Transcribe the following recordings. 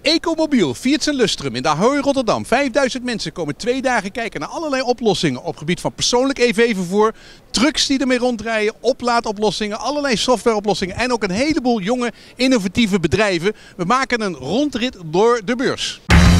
Ecomobiel viert zijn lustrum in de Ahoy Rotterdam. 5000 mensen komen 2 dagen kijken naar allerlei oplossingen op het gebied van persoonlijk EV-vervoer, trucks die ermee rondrijden, oplaadoplossingen, allerlei softwareoplossingen en ook een heleboel jonge innovatieve bedrijven. We maken een rondrit door de beurs.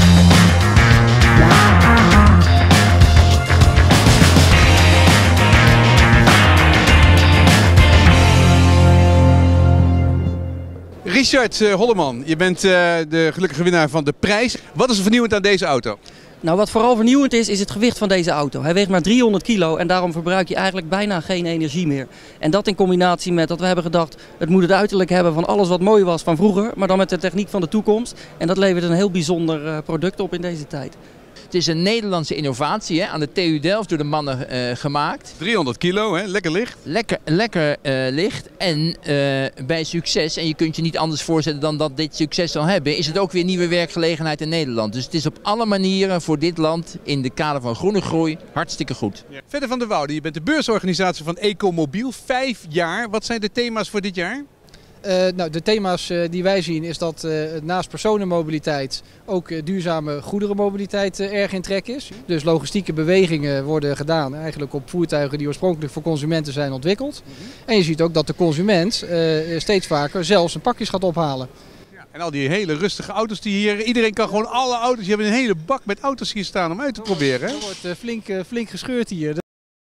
Richard Holleman, je bent de gelukkige winnaar van de prijs. Wat is er vernieuwend aan deze auto? Nou, wat vooral vernieuwend is het gewicht van deze auto. Hij weegt maar 300 kilo en daarom verbruik je eigenlijk bijna geen energie meer. En dat in combinatie met dat we hebben gedacht, het moet het uiterlijk hebben van alles wat mooi was van vroeger, maar dan met de techniek van de toekomst. En dat levert een heel bijzonder product op in deze tijd. Het is een Nederlandse innovatie, hè, aan de TU Delft door de mannen gemaakt. 300 kilo, hè? Lekker licht. Lekker licht en bij succes, en je kunt je niet anders voorstellen dan dat dit succes zal hebben, is het ook weer nieuwe werkgelegenheid in Nederland. Dus het is op alle manieren voor dit land in de kader van groene groei hartstikke goed. Ja. Verder van der Woude, je bent de beursorganisatie van Ecomobiel. 5 jaar. Wat zijn de thema's voor dit jaar? Nou, de thema's die wij zien is dat naast personenmobiliteit ook duurzame goederenmobiliteit erg in trek is. Dus logistieke bewegingen worden gedaan eigenlijk op voertuigen die oorspronkelijk voor consumenten zijn ontwikkeld. En je ziet ook dat de consument steeds vaker zelf zijn pakjes gaat ophalen. Ja, en al die hele rustige auto's die hier, iedereen kan gewoon alle auto's, je hebt een hele bak met auto's hier staan om uit te proberen. Hè? Er wordt flink gescheurd hier.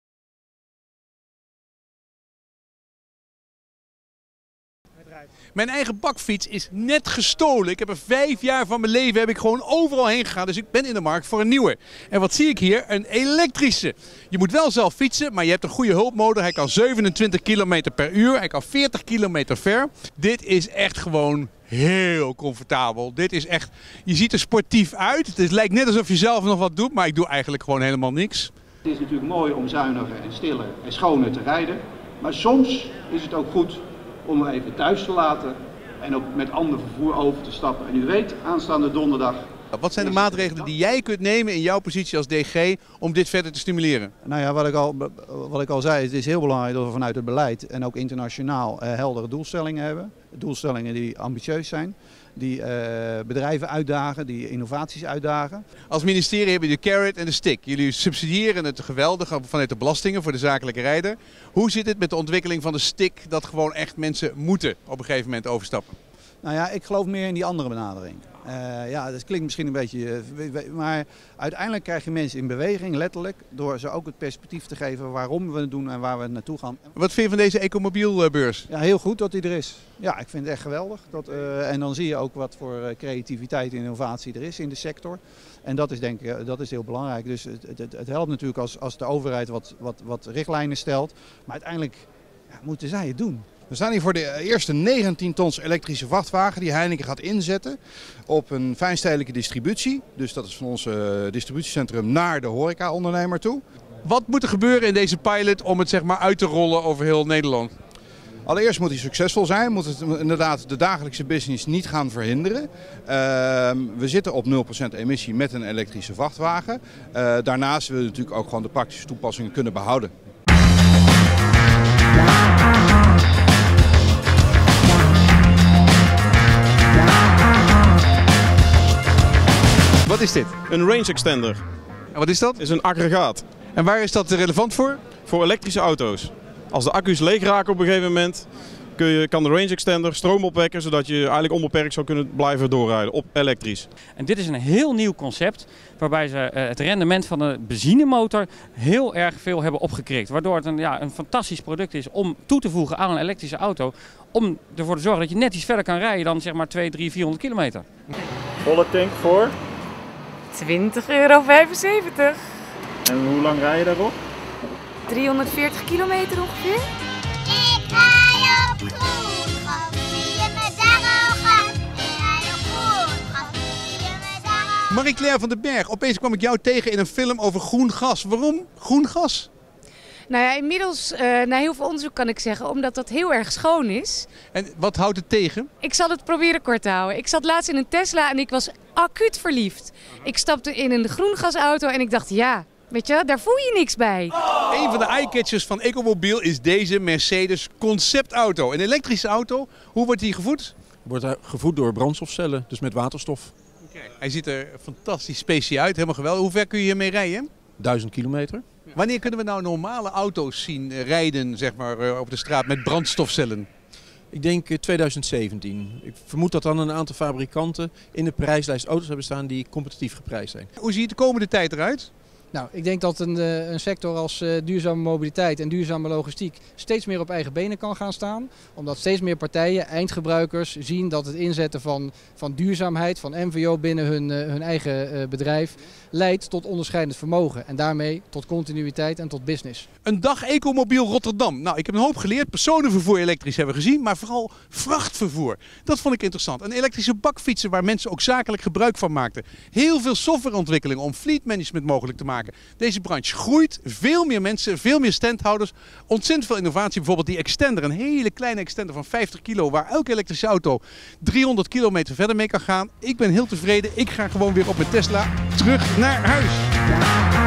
Mijn eigen bakfiets is net gestolen. Ik heb er 5 jaar van mijn leven gewoon overal heen gegaan. Dus ik ben in de markt voor een nieuwe. En wat zie ik hier? Een elektrische. Je moet wel zelf fietsen, maar je hebt een goede hulpmotor. Hij kan 27 km per uur. Hij kan 40 km ver. Dit is echt gewoon heel comfortabel. Dit is echt, je ziet er sportief uit. Het lijkt net alsof je zelf nog wat doet, maar ik doe eigenlijk gewoon helemaal niks. Het is natuurlijk mooi om zuiniger en stiller en schoner te rijden. Maar soms is het ook goed om hem even thuis te laten en ook met ander vervoer over te stappen. En u weet, aanstaande donderdag. Wat zijn de maatregelen die jij kunt nemen in jouw positie als DG om dit verder te stimuleren? Nou ja, wat ik al zei, het is heel belangrijk dat we vanuit het beleid en ook internationaal heldere doelstellingen hebben. Doelstellingen die ambitieus zijn, die bedrijven uitdagen, die innovaties uitdagen. Als ministerie hebben jullie de carrot en de stick. Jullie subsidiëren het geweldig vanuit de belastingen voor de zakelijke rijder. Hoe zit het met de ontwikkeling van de stick dat gewoon echt mensen moeten op een gegeven moment overstappen? Nou ja, ik geloof meer in die andere benadering. Ja, dat klinkt misschien een beetje, maar uiteindelijk krijg je mensen in beweging, letterlijk, door ze ook het perspectief te geven waarom we het doen en waar we naartoe gaan. Wat vind je van deze Ecomobielbeurs? Ja, heel goed dat die er is. Ja, ik vind het echt geweldig. En dan zie je ook wat voor creativiteit en innovatie er is in de sector. En dat is denk ik, dat is heel belangrijk. Dus het helpt natuurlijk als de overheid wat richtlijnen stelt, maar uiteindelijk moeten zij het doen. We staan hier voor de eerste 19 tons elektrische vrachtwagen die Heineken gaat inzetten op een fijnstedelijke distributie. Dus dat is van ons distributiecentrum naar de horeca-ondernemer toe. Wat moet er gebeuren in deze pilot om het zeg maar uit te rollen over heel Nederland? Allereerst moet hij succesvol zijn, moet het inderdaad de dagelijkse business niet gaan verhinderen. We zitten op 0% emissie met een elektrische vrachtwagen. Daarnaast willen we natuurlijk ook gewoon de praktische toepassingen kunnen behouden. Wat is dit? Een range extender. En wat is dat? Is een aggregaat. En waar is dat relevant voor? Voor elektrische auto's. Als de accu's leeg raken op een gegeven moment, kan de range extender stroom opwekken, zodat je eigenlijk onbeperkt zou kunnen blijven doorrijden op elektrisch. En dit is een heel nieuw concept waarbij ze het rendement van de benzinemotor heel erg veel hebben opgekrikt. Waardoor het een fantastisch product is om toe te voegen aan een elektrische auto. Om ervoor te zorgen dat je net iets verder kan rijden dan zeg maar 200, 300, 400 kilometer. Volle tank voor? €20,75. En hoe lang rij je daarop? 340 kilometer ongeveer. Ik rij op groen gas, zie je me daar al gaan. Ik rij op groen gas, zie je me daar al. Marie-Claire van den Berg, opeens kwam ik jou tegen in een film over groen gas. Waarom groen gas? Nou ja, inmiddels na heel veel onderzoek kan ik zeggen, omdat dat heel erg schoon is. En wat houdt het tegen? Ik zal het proberen kort te houden. Ik zat laatst in een Tesla en ik was acuut verliefd. Ik stapte in een groengasauto en ik dacht, ja, weet je, daar voel je niks bij. Een van de eyecatchers van Ecomobiel is deze Mercedes conceptauto. Een elektrische auto, hoe wordt die gevoed? Wordt gevoed door brandstofcellen, dus met waterstof. Hij ziet er fantastisch specie uit, helemaal geweldig. Hoe ver kun je hiermee rijden? 1000 kilometer. Wanneer kunnen we nou normale auto's zien rijden, zeg maar, op de straat met brandstofcellen? Ik denk 2017. Ik vermoed dat dan een aantal fabrikanten in de prijslijst auto's hebben staan die competitief geprijsd zijn. Hoe ziet de komende tijd eruit? Nou, ik denk dat een sector als duurzame mobiliteit en duurzame logistiek steeds meer op eigen benen kan gaan staan. Omdat steeds meer partijen, eindgebruikers, zien dat het inzetten van duurzaamheid, van MVO binnen hun eigen bedrijf, leidt tot onderscheidend vermogen. En daarmee tot continuïteit en tot business. Een dag Ecomobiel Rotterdam. Nou, ik heb een hoop geleerd. Personenvervoer elektrisch hebben we gezien, maar vooral vrachtvervoer. Dat vond ik interessant. Een elektrische bakfietsen waar mensen ook zakelijk gebruik van maakten. Heel veel softwareontwikkeling om fleet management mogelijk te maken. Deze branche groeit, veel meer mensen, veel meer standhouders, ontzettend veel innovatie. Bijvoorbeeld die extender, een hele kleine extender van 50 kilo waar elke elektrische auto 300 kilometer verder mee kan gaan. Ik ben heel tevreden. Ik ga gewoon weer op mijn Tesla terug naar huis.